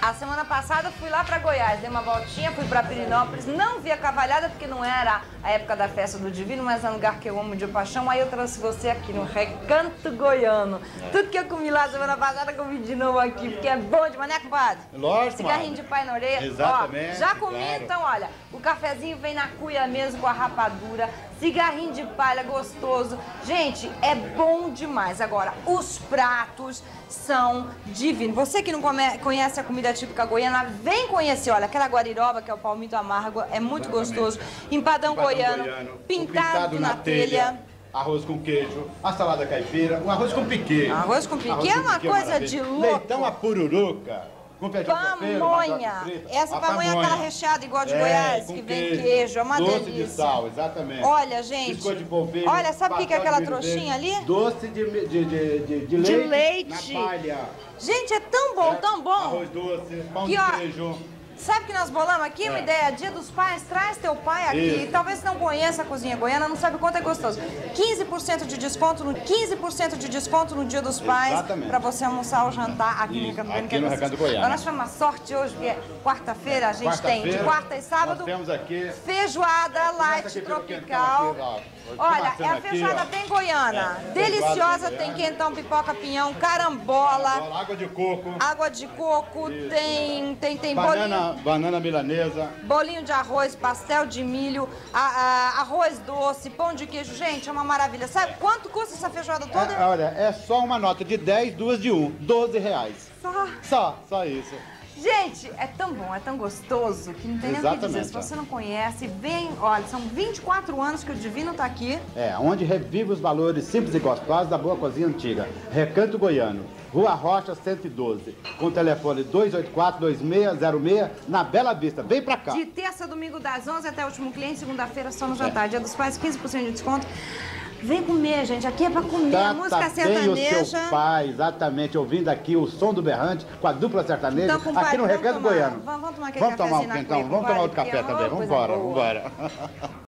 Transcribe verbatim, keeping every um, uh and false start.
A semana passada fui lá pra Goiás, dei uma voltinha, fui pra Pirinópolis, não vi a cavalhada porque não era a época da festa do Divino, mas é um lugar que eu amo de paixão. Aí eu trouxe você aqui no Recanto Goiano. É. Tudo que eu comi lá semana passada, comi de novo aqui, porque é bom demais, né, compadre? Lógico, cigarrinho de pai na orelha. Exatamente. Ó, já comi, claro. Então, olha, o cafezinho vem na cuia mesmo com a rapadura, cigarrinho de palha gostoso. Gente, é bom demais. Agora, os pratos são divinos. Você que não come, conhece a comida típica goiana, vem conhecer. Olha, aquela guariroba, que é o palmito amargo, é muito Exatamente. gostoso. Empadão, Empadão goiano, goiano pintado, pintado na, na telha. telha. Arroz com queijo, a salada caipira, um arroz com piquê. Arroz com piquê é uma coisa de louco. Leitão a pururuca. Com pamonha. Essa pamonha é aquela recheada igual de é, Goiás, que vem queijo, queijo, é uma doce delícia. de sal, exatamente. Olha, gente, de polvilho, olha, sabe o que, que é aquela trouxinha ali? Doce de, de, de, de, de leite, de leite na palha. Gente, é tão bom, é, tão bom. Arroz doce, pão que, de ó, queijo. Sabe que nós bolamos aqui? É. Uma ideia, Dia dos Pais, traz teu pai aqui. Isso. Talvez você não conheça a cozinha goiana, não sabe o quanto é gostoso. quinze por cento de desconto no quinze por cento de desconto no Dia dos Pais para você almoçar ou jantar aqui Isso. no Recanto Goiano. Aqui no Recanto Goiano. Agora nós tivemos uma sorte hoje, porque é quarta-feira, a gente quarta tem de quarta e sábado. Nós temos aqui feijoada light tropical. Aqui, olha, é a feijoada aqui, bem goiana. É, deliciosa, tem quentão, pipoca, pinhão, carambola. carambola água de coco. Água de coco, Isso. tem, tem, tem banana, bolinho. Banana milanesa. Bolinho de arroz, pastel de milho, a, a, arroz doce, pão de queijo. Gente, é uma maravilha. Sabe quanto custa essa feijoada toda? É, olha, é só uma nota de dez, duas de um. doze reais. Só? Só, só isso. Gente, é tão bom, é tão gostoso que não tem nem o que dizer. Se você não conhece, vem, olha, são vinte e quatro anos que o Divino tá aqui. É, onde revive os valores simples e gostosos da boa cozinha antiga. Recanto Goiano, Rua Rocha cento e doze, com o telefone dois oito quatro, dois seis zero seis, na Bela Vista. Vem pra cá. De terça a domingo, das onze até o último cliente, segunda-feira só no jantar. É. Dia dos Pais, quinze por cento de desconto. Vem comer, gente. Aqui é pra comer. Tá, música tá sertaneja. Bem o seu pai, exatamente, ouvindo aqui o som do berrante com a dupla sertaneja, então, compadre, aqui no Recanto Goiano. Vamos, vamos tomar aquele Vamos tomar um cafezinho quentão, vamos tomar outro café também. Vamos embora, vamos embora.